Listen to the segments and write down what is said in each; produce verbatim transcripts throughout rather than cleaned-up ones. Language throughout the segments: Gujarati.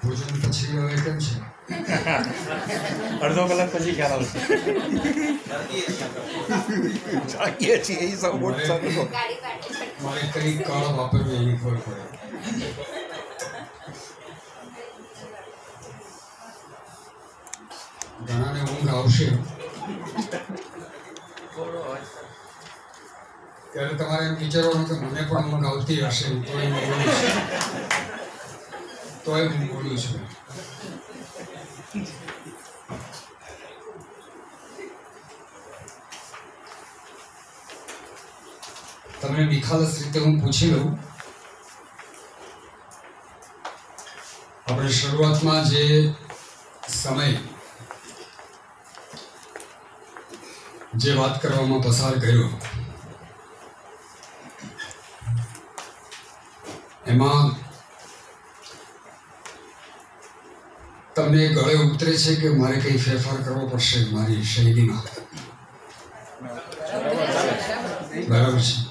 ભોજન પછી હવે કેમ છે? અડધો કલાક પછી ખ્યાલ આવશે. જાગીએ છીએ એ સૌ મોટો સારું. મારે કઈ કાળ વાપરવી એની ખબર પડે. ઘણાને ઊંઘ આવશે ત્યારે તમારે એમ વિચારવાનું કે મને પણ ઊંઘ આવતી હશે તોય હું બોલું છું તોય હું બોલું છું તમને નિખાલસ રીતે હું પૂછી લઉં. આપણે શરૂઆતમાં જે સમય જે વાત કરવામાં પસાર કર્યો એમાં તમને ગળે ઉતરે છે કે મારે કંઈ ફેરફાર કરવો પડશે મારી શૈલીમાં? બરાબર છે.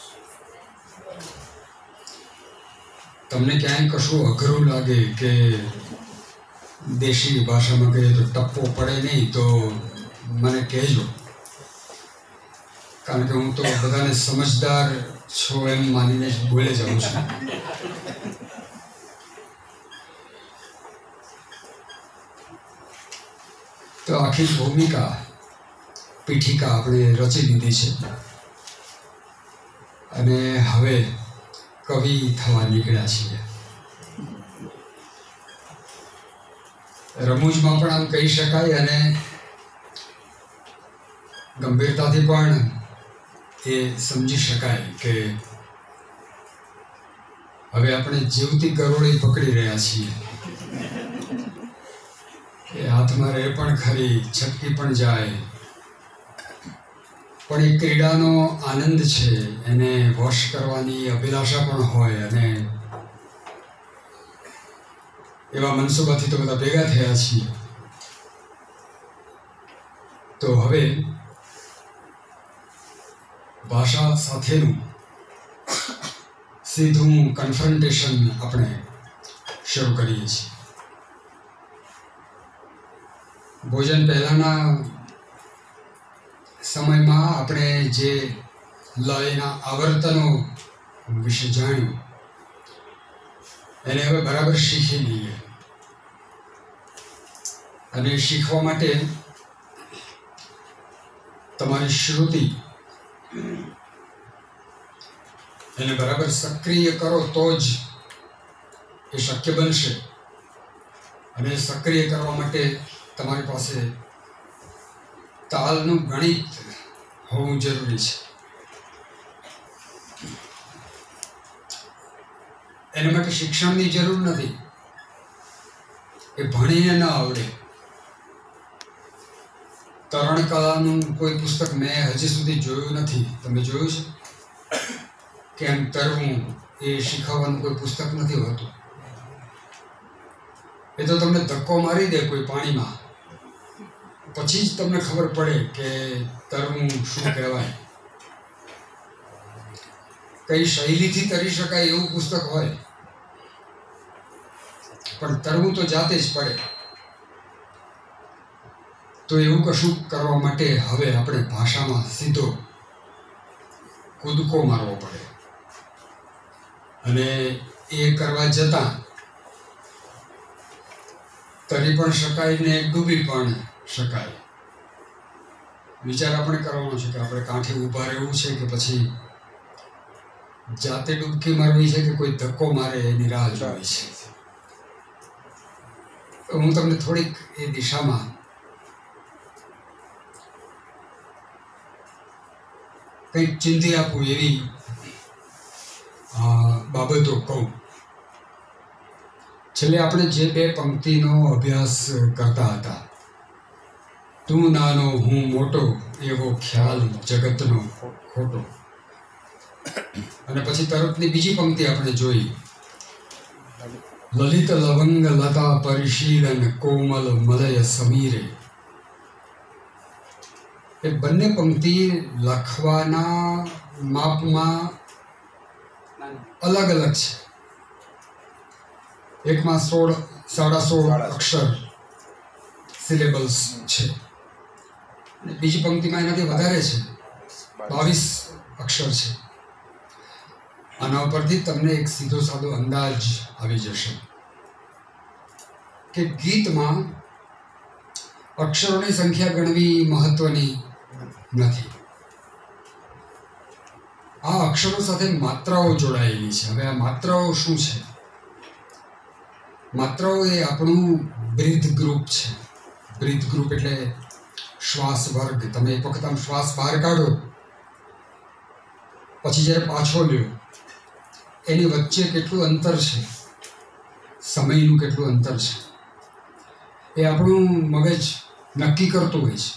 તમને ક્યાંય કશું અઘરું લાગે કે દેશી ભાષામાં કહીએ તો ટપ્પો પડે નહીં તો મને કહેજો, કારણ કે હું તો બધાને સમજદાર છો એમ માનીને જ બોલે જાઉં છું. તો આખી ભૂમિકા પીઠિકા આપણે રચી લીધી છે અને હવે કવિ થવા નીકળ્યા છીએ. રમૂજમાં પણ આમ કહી શકાય અને ગંભીરતાથી પણ એ સમજી શકાય કે હવે આપણે જીવતી ગરોળી પકડી રહ્યા છીએ. એ હાથમાં રહે પણ ખરી, છટકી પણ જાય, પણ એ ક્રીડાનો આનંદ છે, એને વશ કરવાની અભિલાષા પણ હોય અને એવા મનસુબાથી તો બધા ભેગા થયા છીએ. તો હવે ભાષા સાથેનું સીધું કન્ફ્રન્ટેશન આપણે શરૂ કરીએ છીએ. ભોજન પહેલાના સમયમાં આપણે જે લયના આવર્તનો વિશે જાણ્યું એને હવે બરાબર શીખી લઈએ. અને શીખવા માટે તમારી શ્રુતિ એને બરાબર સક્રિય કરો તો જ એ શક્ય બનશે. અને સક્રિય કરવા માટે તમારી પાસે તાલનું ગણિત હોવું જરૂરી છે. એના માટે શિક્ષણની જરૂર નથી, એ ભણીને ન આવડે. તરણ કલાનું કોઈ પુસ્તક મેં હજી સુધી જોયું નથી. તમે જોયું છે? કેમ તરવું એ શીખવવાનું કોઈ પુસ્તક નથી હોતું. એ તો તમને ધક્કો મારી દે કોઈ પાણીમાં, પછી જ તમને ખબર પડે કે તરવું શું કહેવાય, કઈ શૈલીથી તરી શકાય એવું પુસ્તક હોય. પણ તરવું તો જાતે જ પડે. તો એવું કશું કરવા માટે હવે આપણે ભાષામાં સીધો કૂદકો મારવો પડે. અને એ કરવા જતાં તરી પણ શકાય ને ડૂબી પણ શકાય. વિચાર આપણે કરવાનો છે કે આપણે કાંઠે ઊભા રહેવું છે કે પછી જાતે ડૂબકી મારવી છે કે કોઈ ધક્કો મારે એની રાહ જોવી છે. હું તમને થોડીક એ દિશામાં કંઈક ચિંતી આપું એવી બાબતો કહું. છેલ્લે આપણે જે બે પંક્તિનો અભ્યાસ કરતા હતા, તું નાનો હું મોટો એવો ખ્યાલ જગતનો ખોટો, અને પછી તરફની બીજી પંક્તિ આપણે જોઈ, લલિત લવંગ લતા પરિશીલન કોમલ મલય સમીરે. એ બંને પંક્તિ લખવાના માપમાં અલગ અલગ છે. એકમાં સોળ સાડા સોળ અક્ષર સિલેબલ્સ છે અને બીજી પંક્તિમાં એનાથી વધારે છે, બાવીસ અક્ષર છે. આના ઉપરથી તમને એક સીધો સાદો અંદાજ આવી જશે કે ગીતમાં અક્ષરોની સંખ્યા ગણવી મહત્વની નથી. આ અક્ષરો સાથે માત્રાઓ જોડાયેલી છે. હવે આ માત્રાઓ શું છે? માત્રાઓ એ આપણું બ્રીથ ગ્રુપ છે. બ્રીથ ગ્રુપ એટલે શ્વાસ વર્ગ. તમે એક વખત આમ શ્વાસ બહાર કાઢો પછી જ્યારે પાછો લ્યો એની વચ્ચે કેટલું અંતર છે, સમયનું કેટલું અંતર છે, એ આપણું મગજ નક્કી કરતું હોય છે.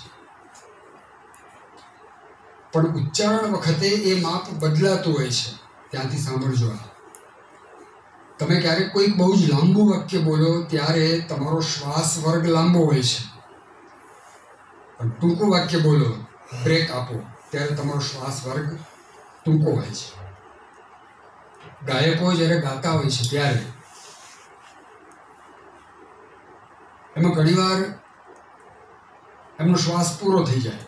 પણ ઉચ્ચારણ વખતે એ માપ બદલાતું હોય છે. ત્યાંથી સાંભળજો. આ તમે ક્યારેક કોઈક બહુ જ લાંબુ વાક્ય બોલો ત્યારે તમારો શ્વાસ વર્ગ લાંબો હોય છે, પણ ટૂંકું વાક્ય બોલો, બ્રેક આપો, ત્યારે તમારો શ્વાસ વર્ગ ટૂંકો હોય છે. ગાયકો જ્યારે ગાતા હોય છે ત્યારે એમાં ઘણીવાર એમનો શ્વાસ પૂરો થઈ જાય,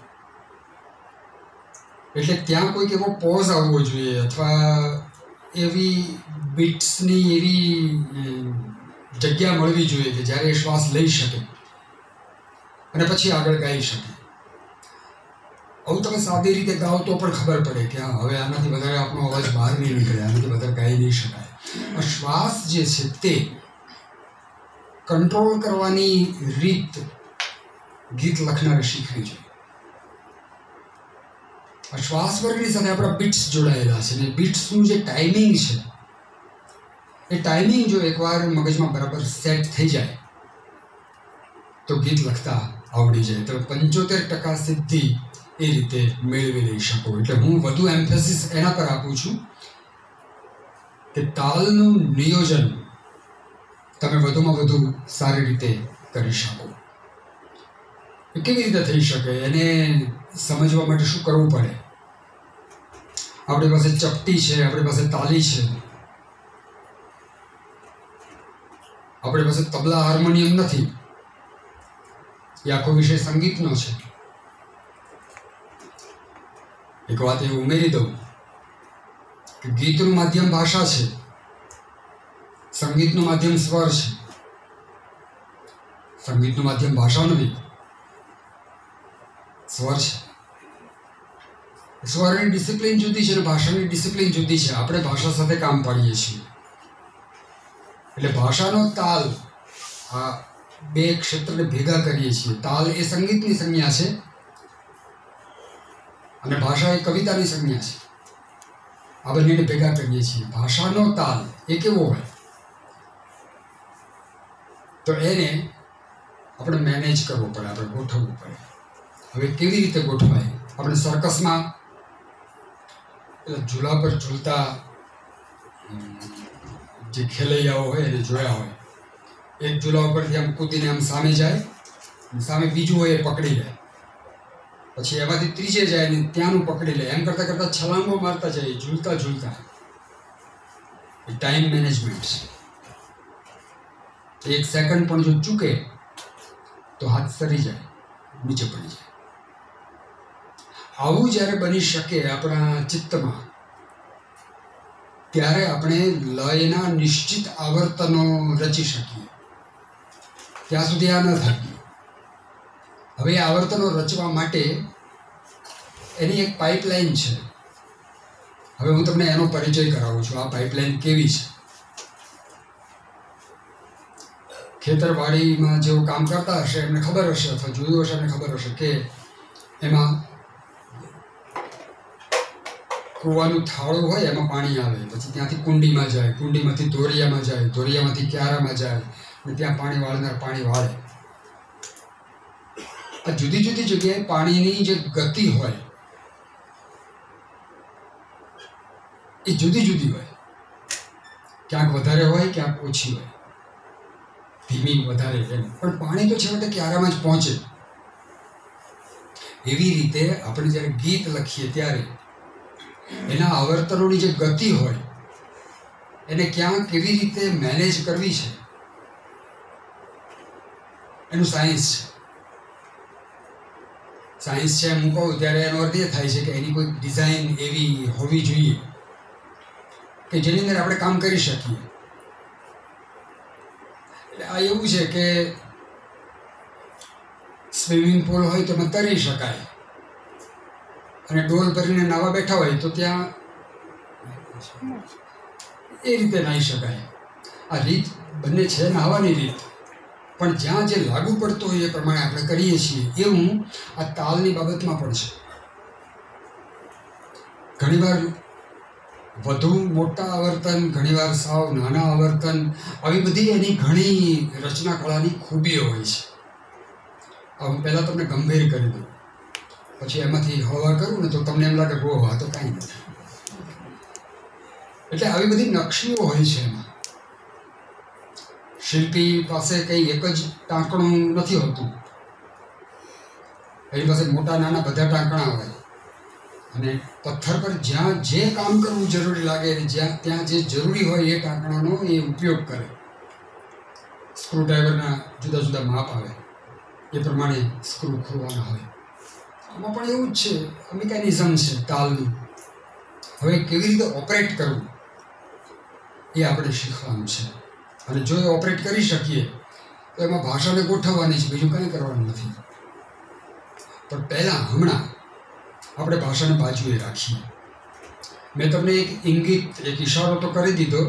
એટલે ત્યાં કોઈક એવો પોઝ આવવો જોઈએ અથવા એવી બીટ્સની એવી જગ્યા મળવી જોઈએ કે જ્યારે એ શ્વાસ લઈ શકે અને પછી આગળ ગાઈ શકે. આવું તમે સાદી રીતે ગાઓ તો પણ ખબર પડે કે હા, હવે આનાથી વધારે આપણો અવાજ બહાર નહીં નીકળે, આનાથી વધારે ગાઈ નહીં શકાય. આ શ્વાસ જે છે તે કંટ્રોલ કરવાની રીત ગીત લખનારે શીખવી જોઈએ. આ શ્વાસ વર્ગની સાથે આપણા બીટ્સ જોડાયેલા છે, અને બીટ્સનું જે ટાઈમિંગ છે એ ટાઈમિંગ જો એકવાર મગજમાં બરાબર સેટ થઈ જાય તો ગીત લખતા આવડી જાય. તો પંચોતેર ટકા સિદ્ધિ એ રીતે મેળવી લઈ શકો. એટલે હું વધુ એમ્ફેસિસ એના પર આપું છું કે તાલનું નિયોજન તમે વધુમાં વધુ સારી રીતે કરી શકો. એ કેવી રીતે થઈ શકે એને સમજવા માટે શું કરવું પડે? આપણી પાસે ચપટી છે, આપણી પાસે તાલી છે, આપણી પાસે તબલા હાર્મોનિયમ નથી. એ આખો વિષય સંગીતનો છે. એક વાત એ ઉમેરી દઉં કે ગીતનું માધ્યમ ભાષા છે, સંગીતનું માધ્યમ સ્વર છે. સંગીતનું માધ્યમ ભાષા નથી, સ્વર છે. સ્વરની ડિસિપ્લિન જુદી છે અને ભાષાની ડિસિપ્લિન જુદી છે. આપણે ભાષા સાથે કામ પાડીએ છીએ એટલે ભાષાનો તાલ, આ બે ક્ષેત્રને ભેગા કરીએ છીએ. તાલ એ સંગીતની સંજ્ઞા છે અને ભાષા એ કવિતાની સંજ્ઞા છે. આ બંનેને ભેગા કરીએ છીએ. ભાષાનો તાલ એ કેવો હોય તો એને આપણે મેનેજ કરવો પડે, આપણે ગોઠવવું પડે. હવે કેવી રીતે ગોઠવાય? આપણે સર્કસમાં ઝૂલા પર ઝૂલતા જે ખેલૈયાઓ હોય એને જોયા હોય. એક ઝૂલા ઉપરથી આમ કૂદીને આમ સામે જાય, સામે બીજું હોય એ પકડી લે, પછી એમાંથી ત્રીજે જાય ને ત્યાંનું પકડી લે. એમ કરતાં કરતાં છલાંગો મારતા જાય ઝૂલતા ઝૂલતા. એ ટાઈમ મેનેજમેન્ટ છે. એક સેકન્ડ પણ જો ચૂકે તો હાથ સરી જાય, નીચે પડી જાય. આવું જ્યારે બની શકે આપણા ચિત્તમાં ત્યારે આપણે લયના નિશ્ચિત આવર્તનો રચી શકીએ. ત્યાં સુધી આ ન થાય. હવે આવર્તનો રચવા માટે એની એક પાઇપલાઇન છે. હવે હું તમને એનો પરિચય કરાવું છું. આ પાઇપલાઇન કેવી છે? ખેતરવાડીમાં જેઓ કામ કરતા હશે એમને ખબર હશે, અથવા જોયું હશે એમને ખબર હશે કે એમાં કૂવાનું થાળું હોય, એમાં પાણી આવે, પછી ત્યાંથી કુંડીમાં જાય, કુંડીમાંથી ધોરિયામાં જાય, ધોરિયામાંથી ક્યારામાં જાય, અને ત્યાં પાણી વાળનાર પાણી વાળે. આ જુદી જુદી જગ્યાએ પાણીની જે ગતિ હોય એ જુદી જુદી હોય. ક્યાંક વધારે હોય, ક્યાંક ઓછી હોય, ધીમી વધારે એમ, પણ પાણી તો છેવટે ક્યારામાં જ પહોંચે. એવી રીતે આપણે જ્યારે ગીત લખીએ ત્યારે એના આવર્તનોની જે ગતિ હોય એને ક્યાં કેવી રીતે મેનેજ કરવી છે એનું સાયન્સ છે. સાયન્સ છે એમ હું કહું ત્યારે એનો અર્થ એ થાય છે કે એની કોઈ ડિઝાઇન એવી હોવી જોઈએ કે જેની અંદર આપણે કામ કરી શકીએ. એટલે આ એવું છે કે સ્વિમિંગ પુલ હોય તો એમાં તરી શકાય અને ડોલ ભરીને નાવા બેઠા હોય તો ત્યાં એ રીતે નાહી શકાય. આ રીત બંને છે નાહવાની રીત, પણ જ્યાં જે લાગુ પડતો હોય એ પ્રમાણે આપણે કરીએ છીએ. એવું આ તાલની બાબતમાં પણ છે. ઘણીવાર વધુ મોટા આવર્તન, ઘણીવાર સાવ નાના આવર્તન, આવી બધી એની ઘણી રચના કળાની ખૂબીઓ હોય છે. આ હું પહેલાં તમને ગંભીર કરી દઉં, પછી એમાંથી હવા કરું ને તો તમને એમ લાગે ગો આ તો કાંઈ નથી. એટલે આવી બધી નકશીઓ હોય છે એમાં. શિલ્પી પાસે કંઈ એક જ ટાંકણું નથી હોતું, એની પાસે મોટા નાના બધા ટાંકણા હોય અને પથ્થર પર જ્યાં જે કામ કરવું જરૂરી લાગે જ્યાં ત્યાં જે જરૂરી હોય એ ટાંકણાનો એ ઉપયોગ કરે. સ્ક્રૂડ્રાઈવરના જુદા જુદા માપ આવે, એ પ્રમાણે સ્ક્રૂ ખોલવાના હોય. આમાં પણ એવું જ છે, મિકેનિઝમ છે તાલનું. હવે કેવી રીતે ઓપરેટ કરવું એ આપણે શીખવાનું છે. અને જો એ ઓપરેટ કરી શકીએ તો એમાં ભાષાને ગોઠવવાની છે, બીજું કંઈ કરવાનું નથી. પણ પહેલાં હમણાં આપણે ભાષાને બાજુએ રાખીએ. મેં તમને એક ઇંગિત, એક ઇશારો તો કરી દીધો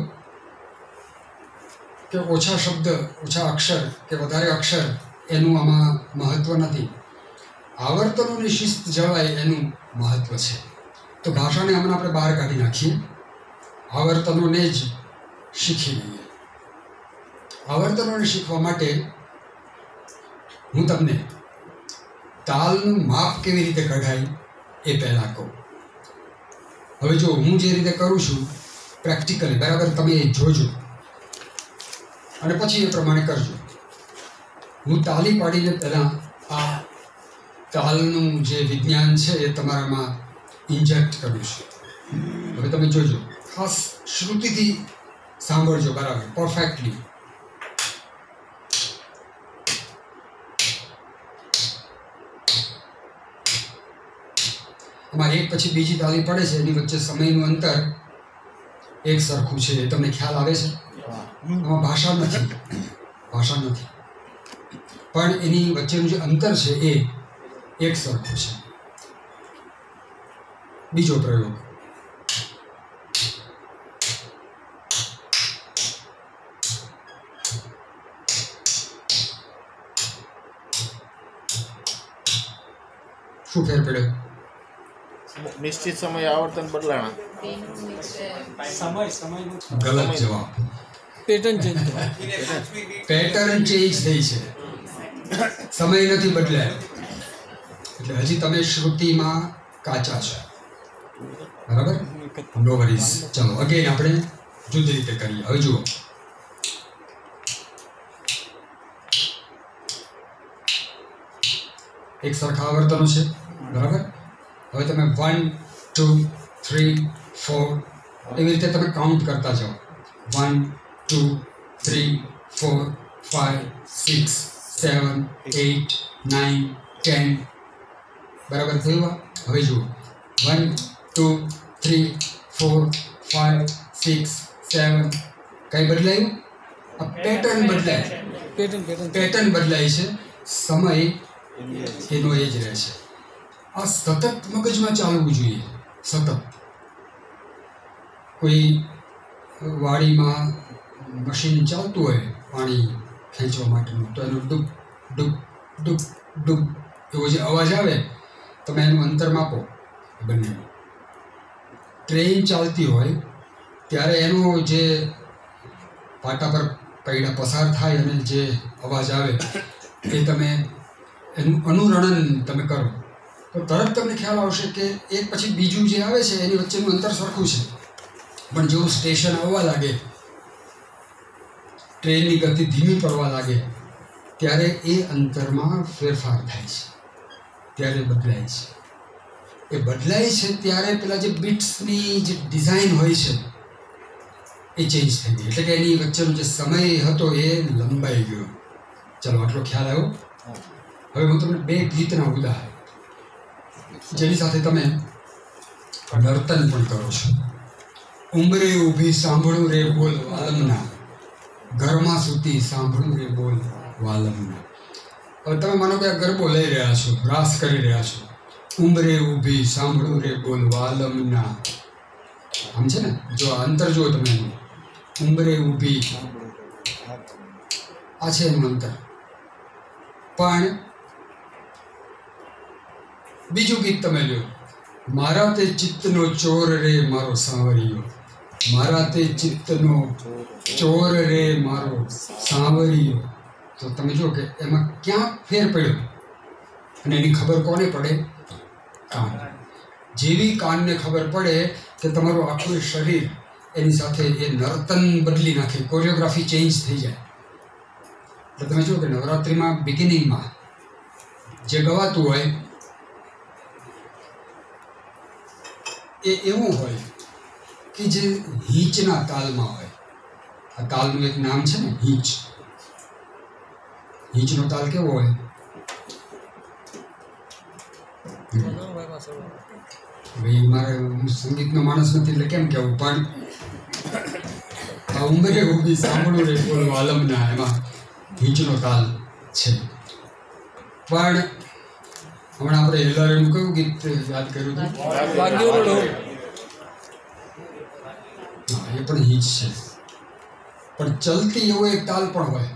કે ઓછા શબ્દ, ઓછા અક્ષર કે વધારે અક્ષર એનું આમાં મહત્ત્વ નથી. આવર્તનોની શિસ્ત જળવાય એનું મહત્ત્વ છે. તો ભાષાને હમણાં આપણે બહાર કાઢી નાખીએ, આવર્તનોને જ શીખી લઈએ. આવર્તનોને શીખવા માટે હું તમને તાલનું માપ કેવી રીતે કઢાય એ પહેલાં કહું. હવે જો હું જે રીતે કરું છું પ્રેક્ટિકલી બરાબર તમે એ જોજો અને પછી એ પ્રમાણે કરજો. હું તાલી પાડીને પહેલાં આ તાલનું જે વિજ્ઞાન છે એ તમારામાં ઇન્જેક્ટ કરું છું. હવે તમે જોજો, ખાસ શ્રુતિથી સાંભળજો બરાબર પરફેક્ટલી. આમાં એક પછી બીજી તાલી પડે છે, એની વચ્ચે સમયનું અંતર એક સરખું છે. તમને ખ્યાલ આવે છે? આમાં ભાષા નથી, ભાષા નથી, પણ એની વચ્ચેનું જે અંતર છે એ એક સરખું છે. બીજો પ્રયોગ. શું ફેર પડ્યો? નિશ્ચિત સમય આવર્તન બદલાણા. ગલત જવાબ. પેટર્ન ચેન્જ પેટર્ન ચેન્જ થઈ છે, સમય નથી બદલાયો. એટલે હજી તમે શ્રુતિમાં કાચા છો, બરાબર? નો વરીઝ. ચાલો અગેન આપણે જુદી રીતે કરીએ. હવે જુઓ, એક સરખા આવર્તનો છે, બરાબર? હવે તમે વન ટુ થ્રી ફોર એવી રીતે તમે કાઉન્ટ કરતા જાઓ. One two three four five six seven eight nine ten. બરાબર થયું? હવે જુઓ, one two three four five six seven. કંઈ બદલાયું? આ પેટર્ન બદલાય, પેટર્ન પેટર્ન પેટર્ન બદલાય છે, સમય એનો એ જ રહે છે. આ સતત મગજમાં ચાલવું જોઈએ. સતત કોઈ વાડીમાં મશીન ચાલતું હોય પાણી ખેંચવા માટેનું, તો એનો ડૂબ ડૂબ ડૂબ ડૂબ એવો જે અવાજ આવે, તમે એનું અંતર માપો બંને. ટ્રેન ચાલતી હોય ત્યારે એનો જે પાટા પર પૈડા પસાર થાય અને જે અવાજ આવે એ તમે એનું અનુરણન તમે કરો તો તરત તમને ખ્યાલ આવશે કે એક પછી બીજું જે આવે છે એની વચ્ચેનું અંતર સરખું છે. પણ જેવું સ્ટેશન આવવા લાગે, ટ્રેનની ગતિ ધીમી પડવા લાગે, ત્યારે એ અંતરમાં ફેરફાર થાય છે, ત્યારે બદલાય છે. એ બદલાય છે ત્યારે પેલા જે બીટ્સની જે ડિઝાઇન હોય છે એ ચેન્જ થઈ ગઈ. એટલે કે એની વચ્ચેનો જે સમય હતો એ લંબાઈ ગયો. ચલો આટલો ખ્યાલ આવ્યો. હવે હું તમને બે ગીતના ઉદાહરણ જેની સાથે તમે નર્તન પણ કરો છો. ઉંબરે ઊભી સાંભળું રે બોલ વાલમના, ઘરમાં સૂતી સાંભળું રે બોલ વાલમના. હવે તમે માનો કે આ ગરબો લઈ રહ્યા છો, રાસ કરી રહ્યા છો. ઉંબરે ઊભી સાંભળું રે બોલ વાલમના. આમ છે ને, જો અંતર જુઓ તમે એનું. ઉંબરે ઊભી આ છે એનું અંતર. પણ બીજું ગીત તમે લ્યો. મારા તે ચિત્તનો ચોર રે મારો સાંવરિયો, મારા તે ચિત્તનો ચોર રે મારો સાંવરિયો. તો તમે જુઓ કે એમાં ક્યાં ફેર પડ્યો, અને એની ખબર કોને પડે? કાન. જેવી કાનને ખબર પડે કે તમારું આખું શરીર એની સાથે એ નર્તન બદલી નાખે, કોરિયોગ્રાફી ચેન્જ થઈ જાય. એટલે તમે જુઓ કે નવરાત્રિમાં બિગિનિંગમાં જે ગવાતું હોય એ એવું હોય કે જે હિંચના તાલમાં હોય. આ તાલનું એક નામ છે ને, હિંચ. હિંચનો તાલ કેવો હોય? ભાઈ મારે હું સંગીતનો માણસ નથી એટલે કેમ કહેવું, પણ આ ઉંમરે ઊભી સાંભળું રે બોલ વાલમના, એમાં હિંચનો તાલ છે. પણ હમણાં આપણે હિલારેનું કયું ગીત યાદ કર્યું હતું? હા, એ પણ હિંચ છે. પણ ચલતી એવો એક તાલ પણ હોય,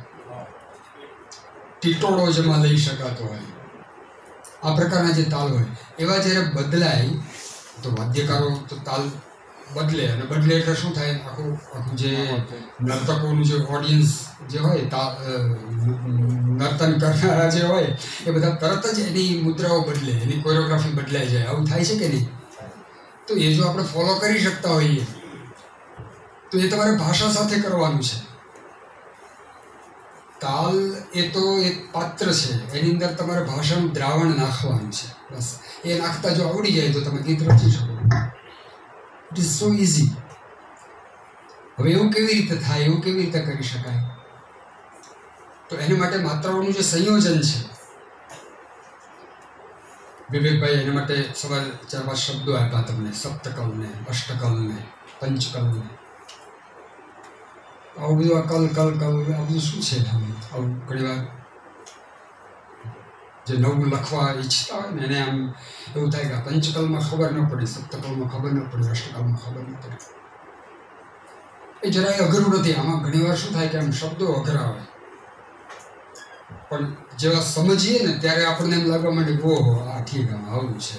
ટીટોળો જેમાં લઈ શકાતો હોય. આ પ્રકારના જે તાલ હોય એવા જ્યારે બદલાય તો વાદ્યકારો તો તાલ બદલે, અને બદલે એટલે શું થાય? આખું આખું જે નર્તકોનું જે ઓડિયન્સ જે હોય, તા નર્તન કરનારા જે હોય એ બધા તરત જ એની મુદ્રાઓ બદલે, એની કોરિયોગ્રાફી બદલાઈ જાય. આવું થાય છે કે નહીં? તો એ જો આપણે ફોલો કરી શકતા હોઈએ તો એ તમારે ભાષા સાથે કરવાનું છે. તાલ એ તો એક પાત્ર છે, એની અંદર તમારે ભાષાનું દ્રાવણ નાખવાનું છે. બસ એ નાખતા જો આવડી જાય તો તમે ગીત રચી શકો. It is so easy. હવે એવું કેવી રીતે થાય, એવું કેવી રીતે કરી શકાય? તો એના માટે માત્રાઓનું જે સંયોજન છે, વિવેકભાઈ એના માટે સવારે ચાર પાંચ શબ્દો આપ્યા તમને. સપ્તકલને, અષ્ટકલને, પંચકલને. આવું બધું આ કલ કલ કલ આ બધું શું છે? આવું ઘણી વાર જે નવું લખવા ઈચ્છતા હોય ને એને આમ એવું થાય કે પંચકલમાં ખબર ન પડી, સપ્તકલમાં ખબર ન પડી, અષ્ટકલમાં ખબર ન પડી. એ જરાય અઘરું નથી. આમાં ઘણી વાર શું થાય કે આમ શબ્દો અઘરા હોય, પણ જેવા સમજીએ ને ત્યારે આપણને એમ લાગવા માંડે કે ઓહો આ ઠીક, આમ આવું છે.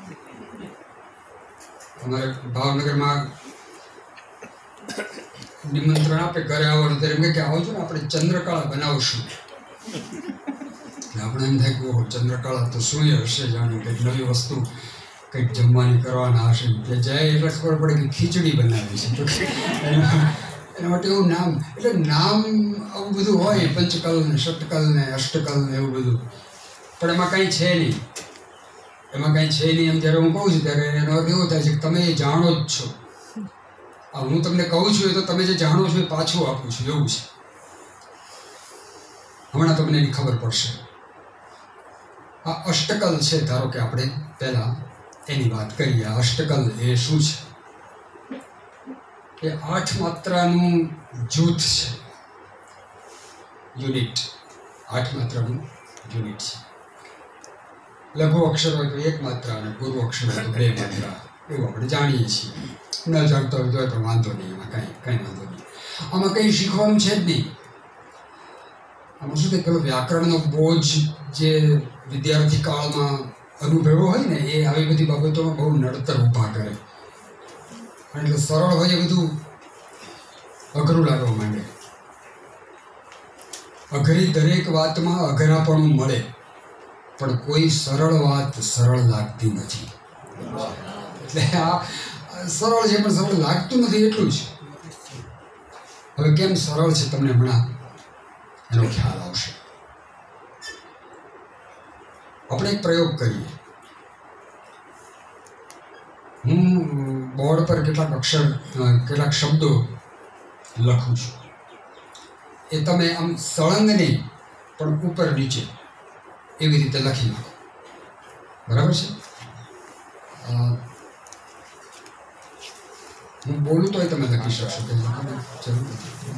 અમારે ભાવનગરમાં નિમંત્રણ આપે ઘરે આવવાનું, ત્યારે એમ કે આવજો ને આપણે ચંદ્રકળા બનાવશું. આપણે એમ થાય કે ઓહો ચંદ્રકળા તો શું હશે, જાણે કંઈક નવી વસ્તુ કંઈક જમવાની કરવાના હશે. એટલે જાય એટલે ખબર પડે કે ખીચડી બનાવી છે. તો એના એના માટે એવું નામ, એટલે નામ આવું બધું હોય, પંચકલ ને ષટકલ ને અષ્ટકલ ને એવું બધું. પણ એમાં કાંઈ છે નહીં, એમાં કાંઈ છે નહીં. એમ જ્યારે હું કહું છું ત્યારે એનો અર્થ એવો થાય છે કે તમે એ જાણો જ છો. હું તમને કહું છું એ તો તમે જે જાણો છો એ પાછું આપું છું, એવું છે. હમણાં તમને એની ખબર પડશે. આ અષ્ટકલ છે, ધારો કે આપણે પહેલા એની વાત કરીએ. આ અષ્ટકલ એ શું છે? એ આઠ માત્રાનું જૂથ છે, યુનિટ. આઠ માત્રાનું યુનિટ છે. લઘુ અક્ષર હોય તો એક માત્રા અને ગુરુ અક્ષર હોય તો બે માત્રા, એવું આપણે જાણીએ છીએ. ન જાણતો હોય તો પણ વાંધો નહીં, એમાં કાંઈ કાંઈ વાંધો નહીં. આમાં કંઈ શીખવાનું છે જ નહીં. આમાં શું થાય, પેલો વ્યાકરણનો બોજ જે વિદ્યાર્થી કાળમાં અનુભવ્યો હોય ને એ આવી બધી બાબતોમાં બહુ નડતર ઊભા કરે. એટલે સરળ હોય એ બધું અઘરું લાગવા માંડે. અઘરી દરેક વાતમાં અઘરાપણું મળે, પણ કોઈ સરળ વાત સરળ લાગતી નથી. એટલે આ સરળ છે પણ સરળ લાગતું નથી, એટલું જ. હવે કેમ સરળ છે તમને હમણાં એનો ખ્યાલ આવશે. આપણે એક પ્રયોગ કરીએ. હું બોર્ડ પર કેટલાક અક્ષર, કેટલાક શબ્દો લખું છું. એ તમે આમ સળંગ નહીં, પણ ઉપર નીચે એવી રીતે લખી નાખો. બરાબર છે? હું બોલું તોય તમે લખી શકશો કે જરૂર નથી.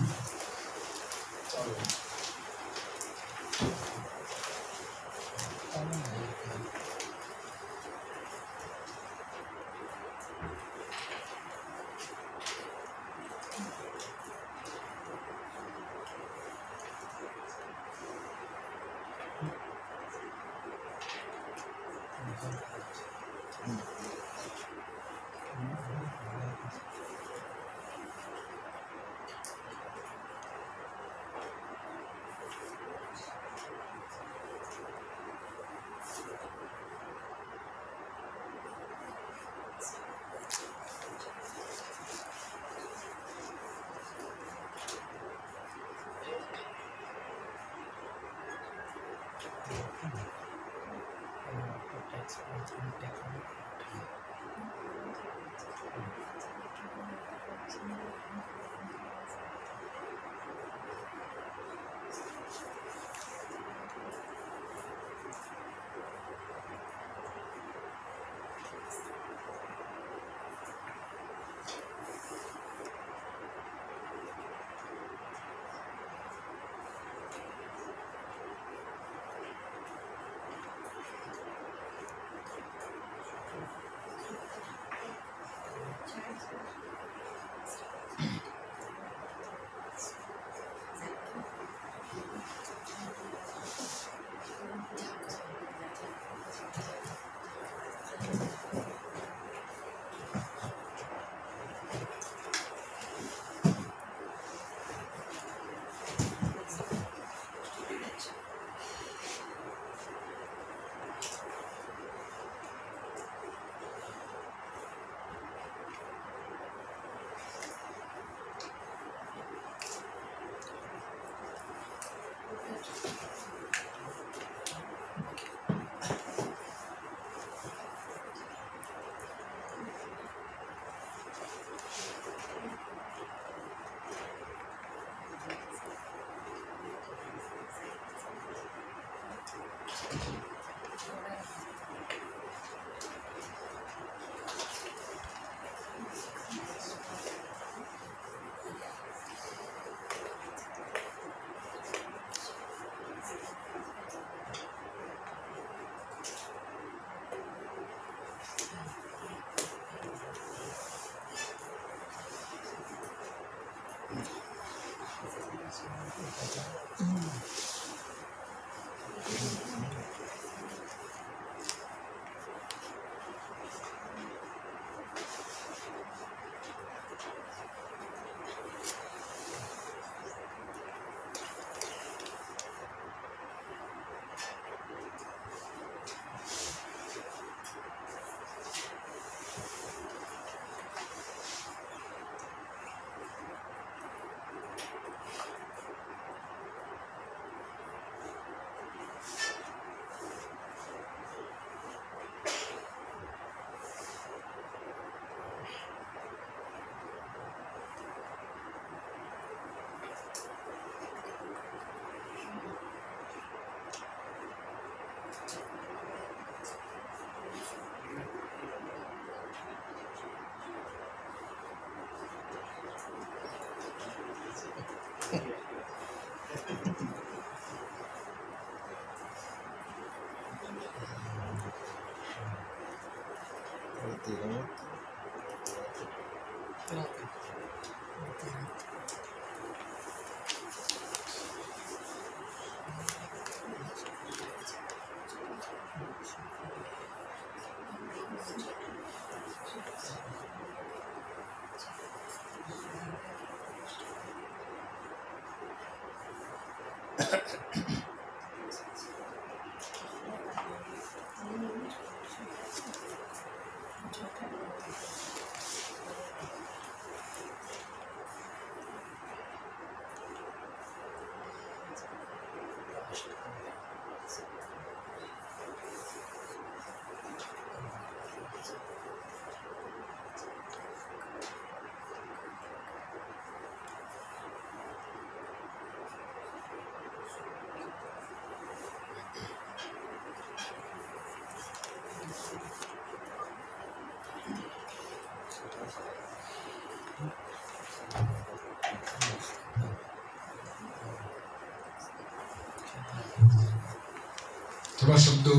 थोड़ा शब्दों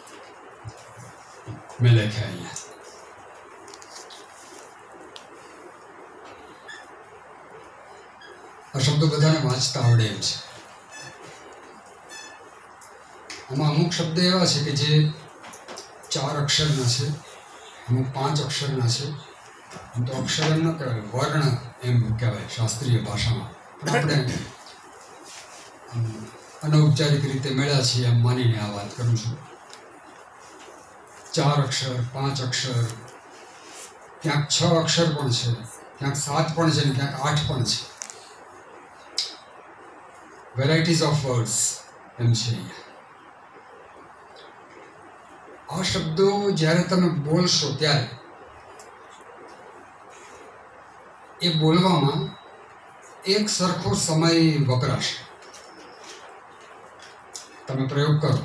में लख्या अहींया। आ शब्दों बधाने वांचता आवडे एम छे। आमां अमुक शब्द एवा छे के जे चार अक्षरना छे, अमुक पांच अक्षरना छे। आम तो अक्षर एम न कहेवाय, वर्ण एम कहेवाय शास्त्रीय भाषामां। पण आपणे अनौपचारिक रीते मेळ्या छीए एम मानीने आ वात करूं छुं। चार अक्षर, पांच अक्षर, क्यांक छ अक्षर पण छे, क्यांक सात पण छे, क्यांक आठ पण छे। वेराइटीज ऑफ वर्ड्स एम छे। आ शब्दों ज्यारे तमे बोलशो त्यारे ए बोलवामां एक सरखो समय वपराशे। तमे प्रयोग करो।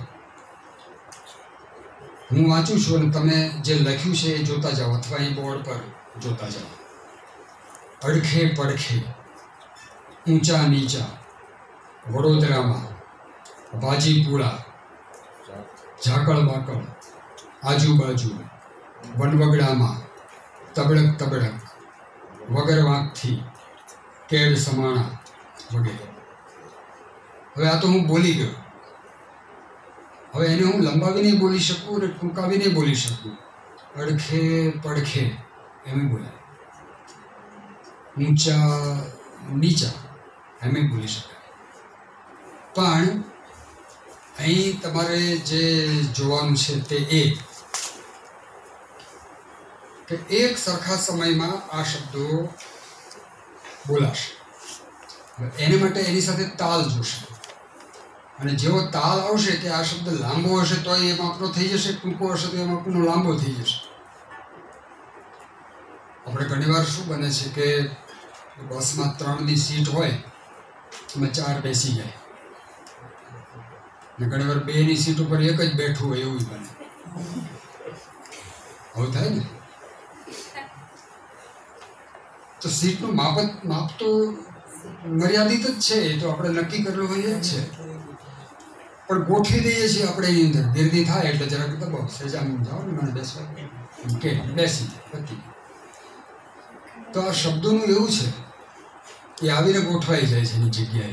हूँ वाँचू छुं अने तमे जे लख्युं छे ए जोता जाओ अथवा ए बोर्ड पर जोता जाओ। अड़खे पड़खे, ऊंचा नीचा, वडोदरामां, बाजीपुरा, झाकळ बाकळ, आजूबाजू, वनवगडामां, तबड़क तबड़क, वगर वांकथी, केड समाणा वगैरे। हवे आ तो हूँ बोली गयो। हवे एने हूँ लंबावीने बोली शकूं अने टूंकावीने बोली शकूं। अड़खे पड़खे एम बोलाय, ऊंचा नीचा एम बोली शकाय। पण અહીં તમારે જે જોવાનું છે તે એ કે એક સરખા સમયમાં આ શબ્દો બોલાશે। એને માટે એની સાથે તાલ જોશે અને જેવો તાલ આવશે કે આ શબ્દ લાંબો હશે તો એ માપનો થઈ જશે, ટૂંકો હશે તો એ માપનો લાંબો થઈ જશે। આપણે ઘણીવાર શું બને છે કે બસમાં ત્રણની સીટ હોય એમાં ચાર બેસી જાય ને ઘણી વાર બે ની સીટ ઉપર એક જ બેઠું હોય એવું બને। આવું થાય ને। તો સીટનું માપ માપ તો મર્યાદિત જ છે, એ તો આપણે નક્કી કરેલું હોય જ છે, પણ ગોઠવી દઈએ છીએ આપણે એની અંદર। ગીર્દી થાય એટલે જરાક દબાવો, સેજામ જાઓ ને મને બેસવા કે બેસી પતી। તો આ શબ્દોનું એવું છે કે આવીને ગોઠવાઈ જાય છે એની જગ્યાએ।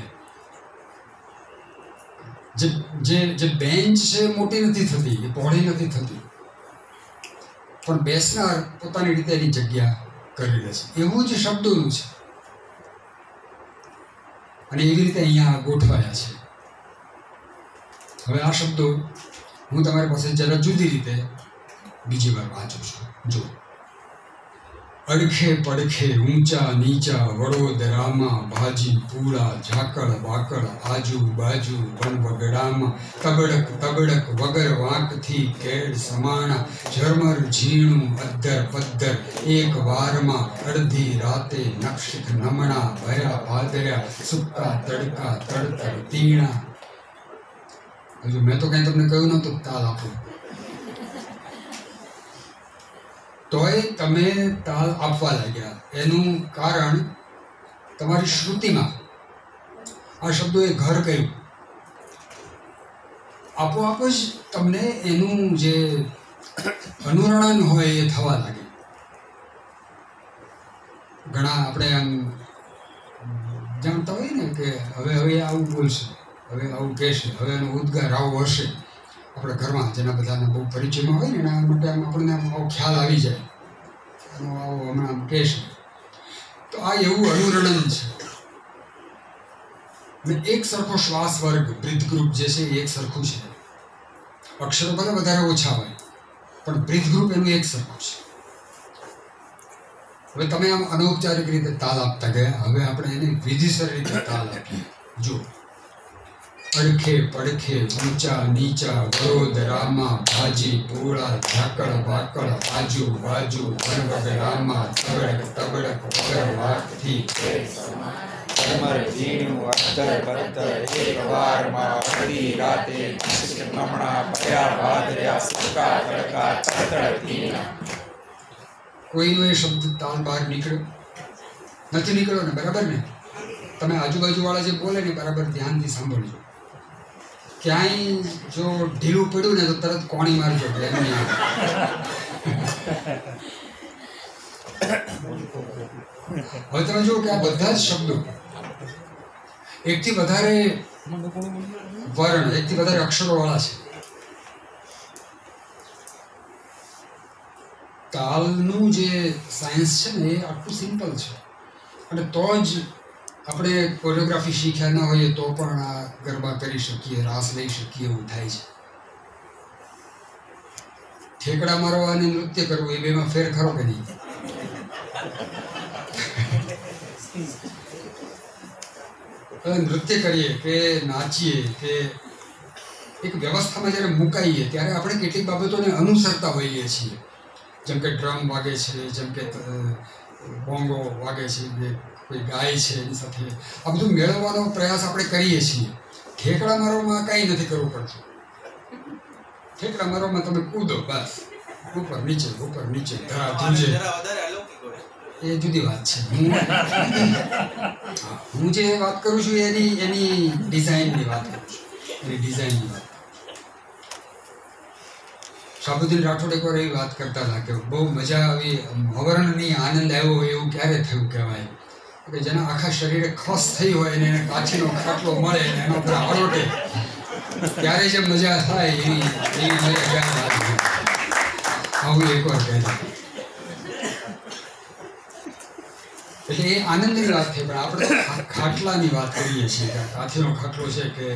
જે જે જે બેન્ચ છે મોટી નથી થતી, એ પહોળી નથી થતી, પણ બેસનાર પોતાની રીતે એની જગ્યા કરી લે છે। એવું જ શબ્દોનું છે અને એવી રીતે અહીંયા ગોઠવાયા છે। હવે આ શબ્દો હું તમારી પાસે જરા જુદી રીતે બીજી વાર વાંચું છું। જો अड़खे पड़खे, ऊंचा नीचा, वडोदरामां, भाजीपुरा, झाकळ बाकळ, आजू बाजू, वनवगडामां, तबड़क तबड़क, वगर वांकथी, केड समाणा, झरमर झीणुं, अद्दर पद्दर, एक वारमां, अर्धी राते, नक्षिक नमणा, भया भादर्या, सुक्का तड़का, तड़तर तीणा। हजू मैं तो कहीं तमने कहूं नहोतुं ताल आपो, तोय तमे ताल आपवा लाग्या। एनु कारण तमारी श्रुतिमां आ शब्दों घर कर्युं, आपोआप ज तमने एनु जे अनुरणन होय ए थवा लागे। घणा आपणे आम जाणता होय ने के हवे हवे आवुं बोलशे, हवे आवुं कहेशे, हवे एनो उद्गार आवो हशे। अपने घर में जेना बधाने बहु परिचय में होय ने एना माटे आपणे आवो ख्याल आवी जाय, एनो आवो हमणां कहेशे। तो आ एवुं अनुरणन छे। ने एक सरखो श्वास वर्ग ब्रीथ ग्रुप जे छे एक सरखुं छे। अक्षरो भले वधारे ओछा होय पण ब्रीथ ग्रुप एनुं एक सरखुं छे। हवे तमे आम अनौपचारिक रीते ताल आपता गया, हवे आपणे एनी विधिसर रीते ताल आपीए। जो अड़खे पड़खे, ऊंचा नीचा, वडोदरामां, भाजीपुरा, झाकळ बाकळ, आजू बाजू, वनवगडामां, तबड़क तबड़क, वगर वांकथी, झरमर झीणुं, अद्दर पद्दर, एक वारमां, अर्धी राते, नक्षिक नमणा, भया भादर्या, सुक्का तड़का, तड़तड़ तीणा। कोईनो ए शब्द ताल बहार निकळ्यो नथी निकळ्यो ने, बराबर ने? तमे आजूबाजू वाळा जे बोले ने बराबर ध्यानथी सांभळजो। ક્યાંય જો ઢીલું પડ્યું ને તો તરત કોણી મારજો કે એમ નહીં. હવે તમે જુઓ કે આ બધા જ શબ્દો એકથી વધારે વર્ણ, એકથી વધારે અક્ષરો વાળા છે. તાલનું જે સાયન્સ છે ને એ આટલું સિમ્પલ છે, અને તો જ આપણે કોરિયોગ્રાફી શીખ્યા ન હોઈએ તો પણ આ ગરબા કરી શકીએ, રાસ લઈ શકીએ, એવું થાય છે. ઠેકડા મારવા અને નૃત્ય કરવું એ બેમાં ફેર ખરો કે નહીં? નૃત્ય કરીએ કે નાચીએ કે એક વ્યવસ્થામાં જ્યારે મુકાઈએ ત્યારે આપણે કેટલીક બાબતોને અનુસરતા હોઈએ છીએ. જેમ કે ડ્રમ વાગે છે, જેમ કે બોંગો વાગે છે, કે કોઈ ગાય છે એની સાથે આ બધું મેળવવાનો પ્રયાસ આપણે કરીએ છીએ. ઠેકડા મારવામાં કાંઈ નથી કરવું પડતું. ઠેકડા મારવામાં તમે કૂદો બસ, ઉપર નીચે ઉપર નીચે ધરા ધૂંજે, એ જુદી વાત છે. હું હું જે વાત કરું છું એની એની ડિઝાઇનની વાત કરું છું, એની ડિઝાઇનની વાત. શાહબુદ્દીન રાઠોડ એકવાર એવી વાત કરતા હતા કે બહુ મજા આવી, અવર્ણની આનંદ આવ્યો હોય એવું ક્યારે થયું કહેવાય કે જેના આખા શરીરે ખસ થઈ હોય ને એને કાચીનો ખાટલો મળે ને એના ઉપર આરોટે ત્યારે જે મજા થાય એવી એવી મજા ક્યાં વાત છે. આવું એકવાર કહેતા. એટલે એ આનંદની વાત થઈ, પણ આપણે ખાટલાની વાત કરીએ છીએ કે કાચીનો ખાટલો છે કે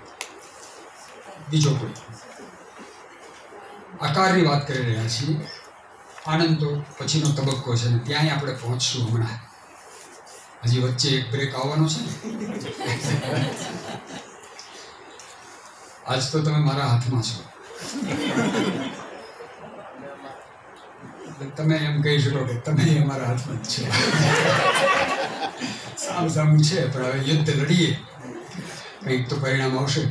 બીજો કોઈ આકારની વાત કરી રહ્યા છીએ. આનંદ તો પછીનો તબક્કો છે ને ત્યાંય આપણે પહોંચશું હમણાં. હજી વચ્ચે એક બ્રેક આવવાનો છે ને. આજ તો તમે મારા હાથમાં છો. તમે એમ કહી શકો કે તમે અમારા હાથમાં જ છો. સામ સામું છે, પણ હવે યુદ્ધ લડીએ કંઈક તો પરિણામ આવશે.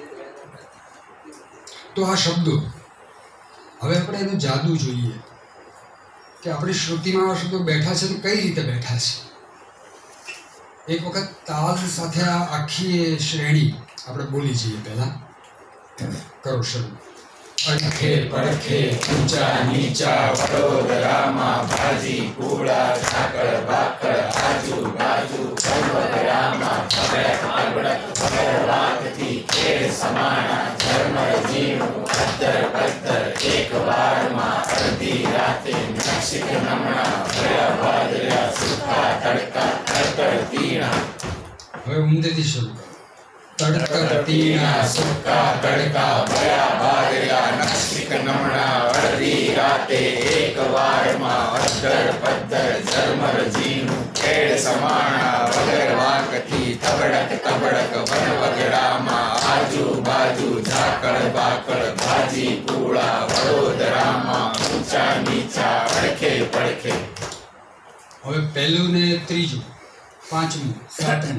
તો આ શબ્દો હવે આપણે એનું જાદુ જોઈએ કે આપણી શ્રુતિમાં આ શબ્દો બેઠા છે તો કઈ રીતે બેઠા છે. એક વખત તાલ સાથે આ આખી શ્રેણી આપણે બોલી જઈએ. પહેલા કરો શરૂ. અડખે પડખે ઊંચા નીચા વડોદરામાં ભાજી પૂળા ઝાકળ બાકળ આજુ બાજુ વડોદરામાં ભગડક અગડક ભગડવાકથી ખેડ સમાણા ઝરમર ઝીણું અદ્દર પદ્દર એક વારમાં અડધી રાતે નક્ષિક નમણા ભર્યા ભાદર્યા સુખા તડકા તડતડ તીણા. હવે ઊંધેથી શરૂ કરો. તડતડ તીણા સુકા તડકા ભયા ભાદર્યા નક્ષિક નમણા અડધી રાતે એક વારમાં અદ્દર પદ્દર ઝરમર ઝીણું ખેડ સમાણા વગર વાકથી તબડક તબડક વન વગડામાં આજુ બાજુ ઝાકળ બાકળ ભાજી પૂળા વડોદરામાં ઊંચા નીચા અડખે પડખે. હવે પહેલું ને ત્રીજું, પાંચમું, સાતમું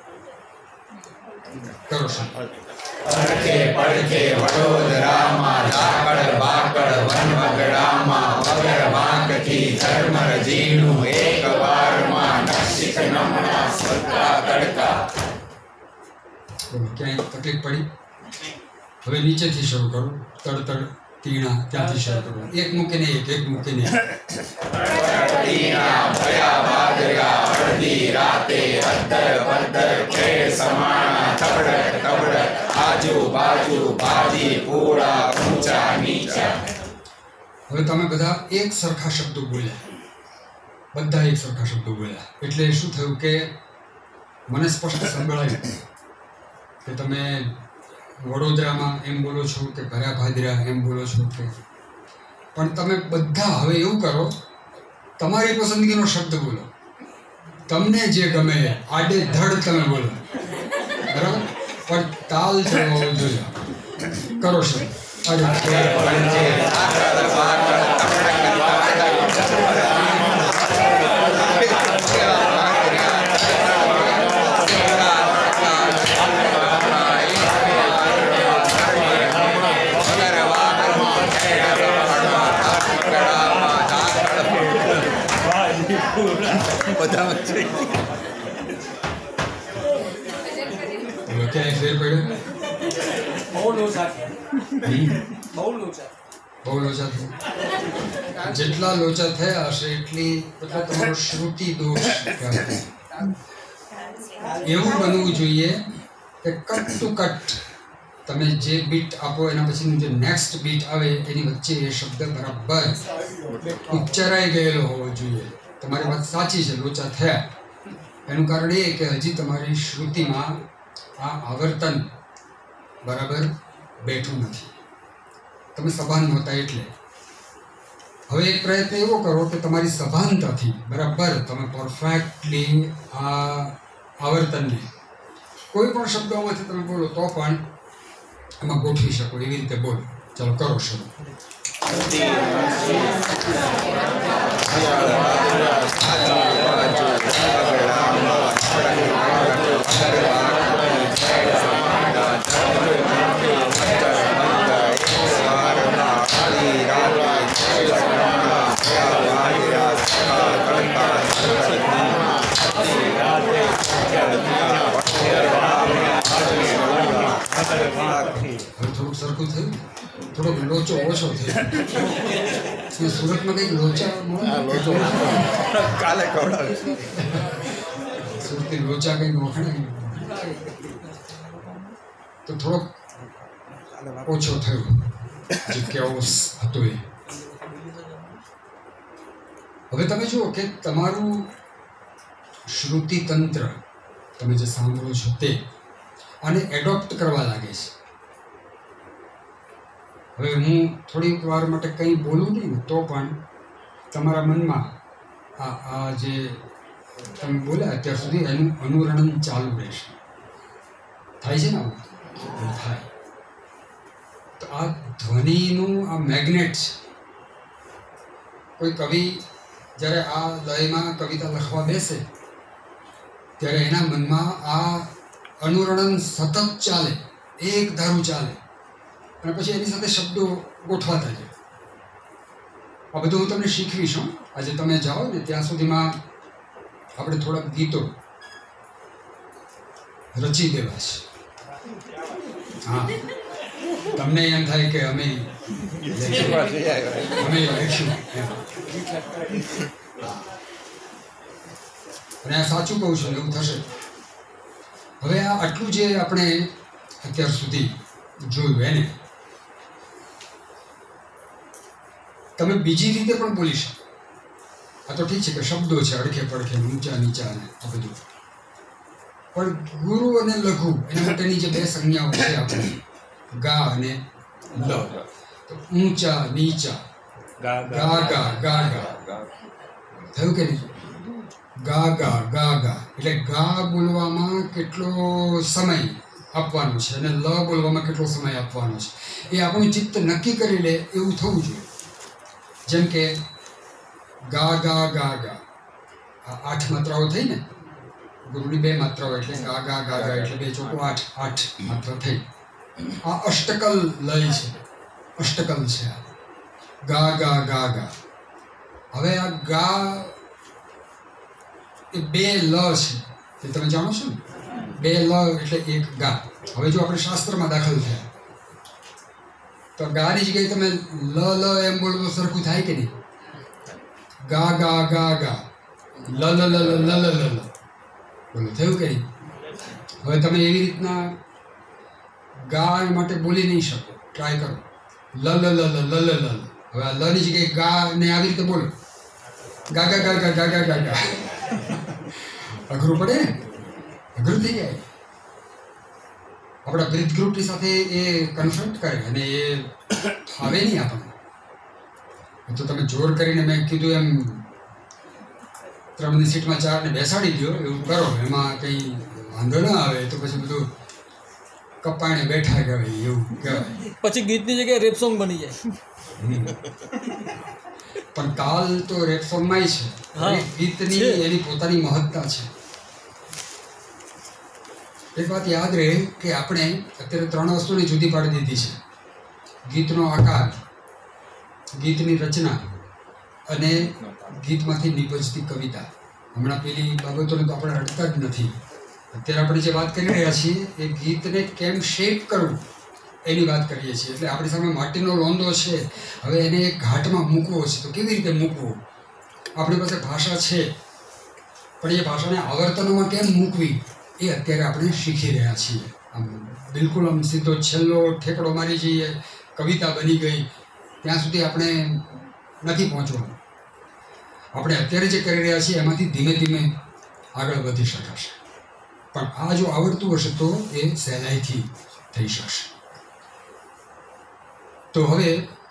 કરો શરૂ. અડખે પડખે વડોદરામાં ઝાકળ બાકળ વન વગડામાં વગર વાંકથી ઝરમર ઝીણું એક વારમાં નક્ષિક નમણા સુકા તડકા. ક્યાંય તકલીફ પડી? હવે નીચેથી શરૂ કરો. તડતડ તીણા ત્યાંથી શરૂ કરો. એક મૂકીને એક એક મૂકીને તીણા ભયા ભાદર્યા અડધી રાતે અદ્દર પદ્દર ખેડ સમાણા તબડક તબડક આજુ બાજુ ભાજી પૂળા ઊંચા નીચા. હવે તમે બધા એક સરખા શબ્દો બોલ્યા, બધા એક સરખા શબ્દો બોલ્યા. એટલે શું થયું કે મને સ્પષ્ટ સંભળાયું કે તમે વડોદરામાં એમ બોલો છો કે ભર્યા ભાદર્યા એમ બોલો છો કે, પણ તમે બધા હવે એવું કરો, તમારી પસંદગીનો શબ્દ બોલો, તમને જે ગમે આડે ધડ તમે બોલો, બરાબર? પણ તાલ જળવાવો જોઈએ. કરો શબ્દ. અડખે પડખે ઝાકળ બાકળ તબડક બધા ક્યાંય ફેર પડ્યો? બહુ લોચા છે. બહુ લોચા. બહુ લોચા થયા. જેટલા લોચા થયા હશે એટલી એટલો તમારો શ્રુતિ દોષ કહેવાય. એવું બનવું જોઈએ કે કટ ટુ કટ તમે જે બીટ આપો એના પછીનું જે નેક્સ્ટ બીટ આવે એની વચ્ચે એ શબ્દ બરાબર ઉચ્ચારાઈ ગયેલો હોવો જોઈએ. તમારી વાત સાચી છે, લોચા થયા. એનું કારણ એ કે હજી તમારી શ્રુતિમાં આ આવર્તન બરાબર બેઠું નથી. તમે સભાન નહોતા એટલે. હવે એક પ્રયત્ન એવો કરો કે તમારી સભાનતાથી બરાબર તમે પરફેક્ટલી આ આવર્તનને કોઈ પણ શબ્દોમાંથી તમે બોલો તો પણ એમાં ગોઠવી શકો એવી રીતે બોલો. ચાલો કરો શરૂ. હવે થોડુંક સરખું થયું, થોડોક લોચો ઓછો થયો. સુરતમાં કંઈક લોચા કાલે ખવડાવે. સુરતી લોચા કંઈક વખણાય તો થોડોક ઓછો થયો જે કેઓસ હતો એ. હવે તમે જુઓ કે તમારું શ્રુતિ તંત્ર તમે જે સાંભળો છો તે આને એડોપ્ટ કરવા લાગે છે. હવે હું થોડીક વાર માટે કંઈ બોલું નહીં તો પણ તમારા મનમાં આ આ જે તમે બોલ્યા અત્યાર સુધી એનું અનુરણન ચાલુ રહેશે. થાય છે ને આવું? થાય. તો આ ધ્વનિનું આ મેગ્નેટ છે. કોઈ કવિ જ્યારે આ લયમાં કવિતા લખવા બેસે ત્યારે એના મનમાં આ અનુરણન સતત ચાલે, એક ધારું ચાલે અને પછી એની સાથે શબ્દો ગોઠવાતા જાય. આ બધું હું તમને શીખવીશ. આજે તમે જાઓ ને ત્યાં સુધીમાં આપણે થોડાક ગીતો રચી દેવા છે. હા, તમને એમ થાય કે અમે અમે લખ્યું અને આ સાચું કહું છું એવું થશે. હવે આ આટલું જે આપણે અત્યાર સુધી જોયું એને તમે બીજી રીતે પણ બોલી શકો. આ તો ઠીક છે કે શબ્દો છે અડખે પડખે ઊંચા નીચા અને આ બધું, પણ ગુરુ અને લઘુ એના માટેની જે બે સંજ્ઞાઓ છે આપણે ગા અને લ, તો ઊંચા નીચા ગા ગા ગા ગા થયું કે નહીં? ગા ગા ગા ગા એટલે ગા બોલવામાં કેટલો સમય આપવાનો છે અને લ બોલવામાં કેટલો સમય આપવાનો છે એ આપણું ચિત્ત નક્કી કરી લે એવું થવું જોઈએ. જેમ કે ગા ગા ગા ગા આ આઠ માત્રાઓ થઈ ને, ગુરુની બે માત્રાઓ એટલે ગા ગા ગા ગા એટલે બે ચોકો આઠ આઠ માત્રા થઈ. આ અષ્ટકલ લય છે, અષ્ટકલ છે આ ગા ગા ગા ગા. હવે આ ગા એ બે લ છે એ તમે જાણો છો ને, બે લ એટલે એક ગા. હવે જો આપણે શાસ્ત્રમાં દાખલ થયા તો ગાની જગ્યાએ તમે લ લ એમ બોલો તો સરખું થાય કે નહીં? ગા ગા ગા ગા લ લ લ લ લ લ લ બોલો, થયું કે નહીં? હવે તમે એવી રીતના ગા માટે બોલી નહીં શકો. ટ્રાય કરો લ લ લ લ લ લ લ. હવે આ લ ની જગ્યાએ ગા ને આવી રીતે બોલો ગા ગા ગા ગા ગા ગા ગા ગા. અઘરું પડે ને, અઘરું થઈ જાય. આપણા બ્રીથ ગ્રુપની સાથે એ કન્ફ્રન્ટ કરે અને એ ફાવે નહીં આપણને. તો તમે જોર કરીને મેં કીધું એમ ત્રણની સીટમાં ચારને બેસાડી દો એવું કરો, એમાં કંઈ વાંધો ના આવે તો પછી બધું કપાણે બેઠા કહેવાય એવું કહેવાય. પછી ગીતની જગ્યાએ રેપ સોંગ બની જાય. પણ તાલ તો રેપ સોંગમાં છે. દરેક ગીતની એની પોતાની મહત્તા છે. એક વાત યાદ રહે કે આપણે અત્યારે ત્રણ વસ્તુની જુદી પાડી દીધી છે: ગીતનો આકાર, ગીતની રચના અને ગીતમાંથી નિપજતી કવિતા. હમણાં પેલી બાબતોને તો આપણે અડતા જ નથી. અત્યારે આપણે જે વાત કરી રહ્યા છીએ એ ગીતને કેમ શેપ કરવું એની વાત કરીએ છીએ. એટલે આપણી સામે માટીનો લોંદો છે, હવે એને એક ઘાટમાં મૂકવો છે તો કેવી રીતે મૂકવો? આપણી પાસે ભાષા છે, પણ એ ભાષાને આવર્તનમાં કેમ મૂકવી એ અત્યારે આપણે શીખી રહ્યા છીએ. આમ બિલકુલ આમ સીધો છેલ્લો ઠેકડો મારી જઈએ, કવિતા બની ગઈ, ત્યાં સુધી આપણે નથી પહોંચવાનું. આપણે અત્યારે જે કરી રહ્યા છીએ એમાંથી ધીમે ધીમે આગળ વધી શકાશે. પણ આ જો આવડતું હશે તો એ સહેલાઈથી થઈ શકશે. તો હવે